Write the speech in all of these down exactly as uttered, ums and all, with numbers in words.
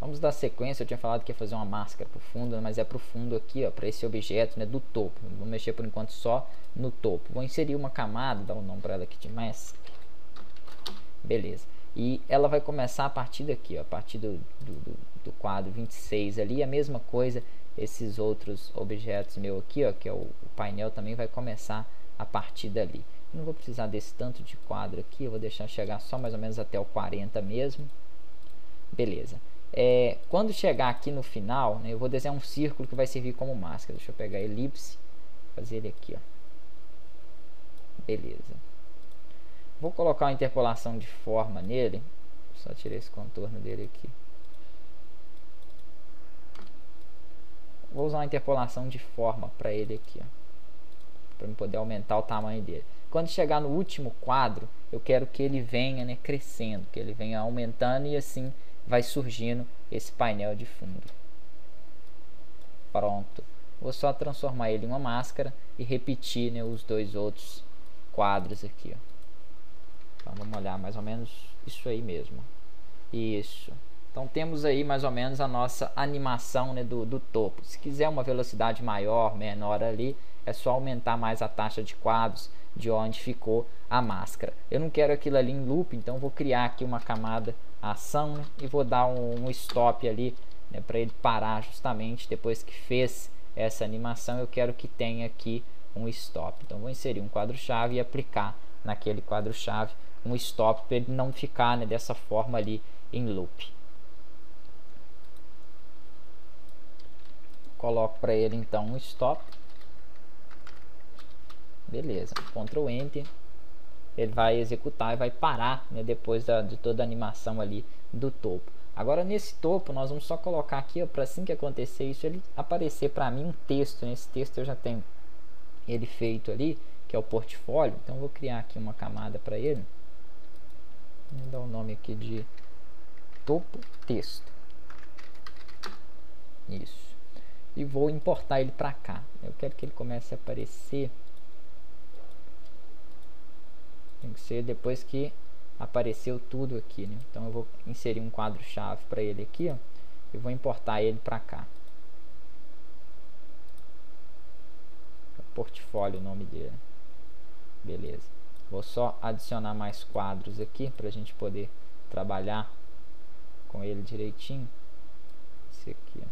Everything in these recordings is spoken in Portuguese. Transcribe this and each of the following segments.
Vamos dar sequência. Eu tinha falado que ia fazer uma máscara pro fundo, mas é pro fundo aqui, ó, para esse objeto, né, do topo. Vou mexer por enquanto só no topo. Vou inserir uma camada, dar um nome para ela aqui de mask. Beleza. E ela vai começar a partir daqui, ó, a partir do, do, do quadro vinte e seis ali. A mesma coisa, esses outros objetos meu aqui, ó, que é o, o painel, também vai começar a partir dali. Eu não vou precisar desse tanto de quadro aqui, eu vou deixar chegar só mais ou menos até o quarenta mesmo. Beleza. É, quando chegar aqui no final, né, eu vou desenhar um círculo que vai servir como máscara. Deixa eu pegar a elipse, fazer ele aqui, ó. Beleza. Vou colocar uma interpolação de forma nele. Só tirar esse contorno dele aqui. Vou usar uma interpolação de forma para ele aqui, ó, para eu poder aumentar o tamanho dele. Quando chegar no último quadro, eu quero que ele venha, né, crescendo, que ele venha aumentando, e assim vai surgindo esse painel de fundo. Pronto. Vou só transformar ele em uma máscara e repetir, né, os dois outros quadros aqui, ó. Então vamos olhar mais ou menos isso aí mesmo. Isso. Então temos aí mais ou menos a nossa animação, né, do, do topo. Se quiser uma velocidade maior, menor ali, é só aumentar mais a taxa de quadros de onde ficou a máscara. Eu não quero aquilo ali em loop, então vou criar aqui uma camada ação, né, e vou dar um, um stop ali, né, para ele parar justamente depois que fez essa animação. Eu quero que tenha aqui um stop. Então vou inserir um quadro-chave e aplicar naquele quadro-chave um stop para ele não ficar, né, dessa forma ali em loop. Coloco para ele então um stop. Beleza, Ctrl Enter. Ele vai executar e vai parar, né, depois da, de toda a animação ali do topo. Agora nesse topo nós vamos só colocar aqui, para assim que acontecer isso, ele aparecer para mim um texto. Nesse texto eu já tenho ele feito ali, que é o portfólio. Então eu vou criar aqui uma camada para ele. Vou dar o nome aqui de topo texto. Isso. E vou importar ele para cá. Eu quero que ele comece a aparecer. Tem que ser depois que apareceu tudo aqui, né? Então eu vou inserir um quadro-chave para ele aqui, ó, e vou importar ele para cá. Portfólio o nome dele. Beleza. Vou só adicionar mais quadros aqui para a gente poder trabalhar com ele direitinho. Esse aqui, ó.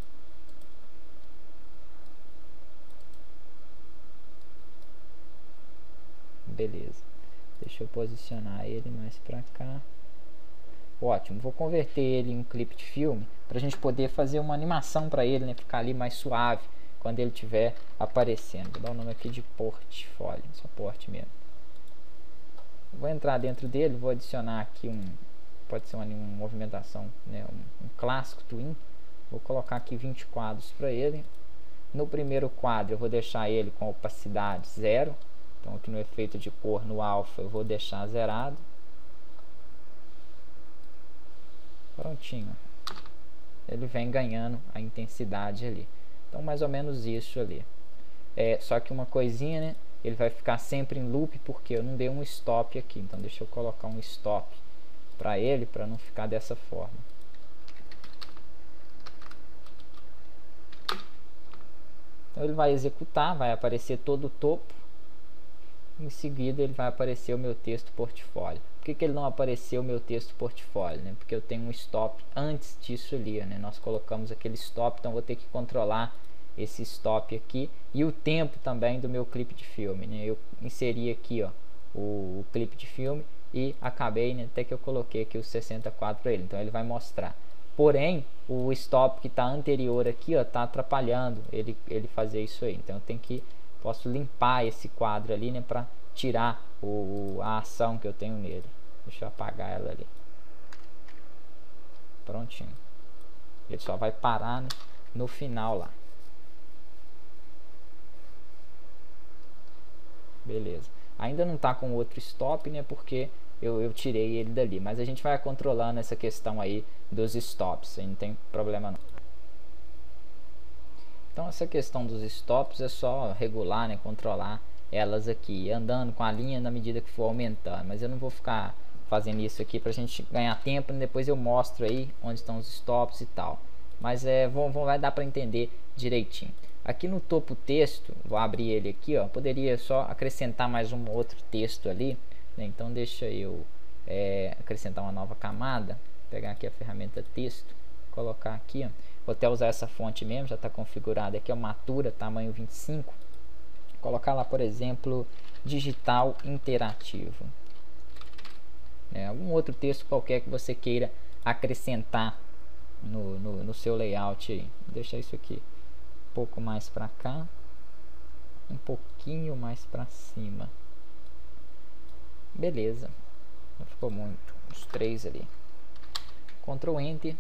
Beleza. Deixa eu posicionar ele mais para cá. Ótimo. Vou converter ele em um clipe de filme para a gente poder fazer uma animação para ele, né, ficar ali mais suave quando ele estiver aparecendo. Vou dar o nome aqui de portfólio, só porte mesmo. Vou entrar dentro dele, vou adicionar aqui um, pode ser uma, uma movimentação, né, um, um clássico twin. Vou colocar aqui vinte quadros para ele. No primeiro quadro eu vou deixar ele com opacidade zero. Então aqui no efeito de cor, no alfa, eu vou deixar zerado. Prontinho. Ele vem ganhando a intensidade ali. Então mais ou menos isso ali. É, só que uma coisinha, né? Ele vai ficar sempre em loop porque eu não dei um stop aqui. Então deixa eu colocar um stop para ele, para não ficar dessa forma. Então ele vai executar, vai aparecer todo o topo. Em seguida ele vai aparecer o meu texto portfólio. Por que que ele não apareceu o meu texto portfólio, né? Porque eu tenho um stop antes disso ali, né? Nós colocamos aquele stop, então vou ter que controlar esse stop aqui e o tempo também do meu clipe de filme, né? Eu inseri aqui, ó, o, o clipe de filme e acabei, né, até que eu coloquei aqui os sessenta quadros para ele, então ele vai mostrar. Porém, o stop que está anterior aqui, ó, está atrapalhando ele, ele fazer isso aí. Então eu tenho que posso limpar esse quadro ali, né, para tirar o, a ação que eu tenho nele. Deixa eu apagar ela ali. Prontinho. Ele só vai parar, né, no final lá. Beleza. Ainda não está com outro stop, né, porque eu, eu tirei ele dali. Mas a gente vai controlando essa questão aí dos stops. Aí não tem problema não. Então essa questão dos stops é só regular, né, controlar elas aqui, andando com a linha na medida que for aumentando. Mas eu não vou ficar fazendo isso aqui pra gente ganhar tempo, e depois eu mostro aí onde estão os stops e tal. Mas é, vão, vão, vai dar para entender direitinho. Aqui no topo texto, vou abrir ele aqui, ó, poderia só acrescentar mais um outro texto ali, né? Então deixa eu é, acrescentar uma nova camada, pegar aqui a ferramenta texto, colocar aqui, ó. Vou até usar essa fonte mesmo, já está configurada aqui, é o Matura, tamanho vinte e cinco. Colocar lá, por exemplo, digital interativo. É, algum outro texto qualquer que você queira acrescentar no, no, no seu layout aí. Vou deixar isso aqui um pouco mais para cá, um pouquinho mais para cima. Beleza, não ficou muito, os três ali. Ctrl Enter.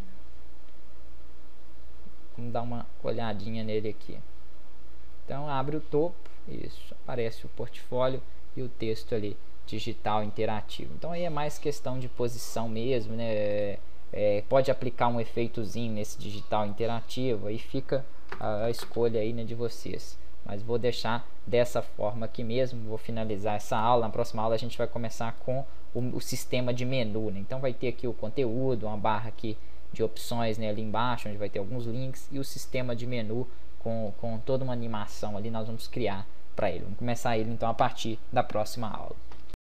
Vamos dar uma olhadinha nele aqui. Então abre o topo, isso, aparece o portfólio e o texto ali, digital interativo. Então aí é mais questão de posição mesmo, né? É, é, pode aplicar um efeitozinho nesse digital interativo, aí fica a, a escolha aí, né, de vocês. Mas vou deixar dessa forma aqui mesmo. Vou finalizar essa aula. Na próxima aula a gente vai começar com o, o sistema de menu, né? Então vai ter aqui o conteúdo, uma barra aqui de opções, né, ali embaixo, onde vai ter alguns links, e o sistema de menu com, com toda uma animação ali nós vamos criar para ele. Vamos começar ele então a partir da próxima aula.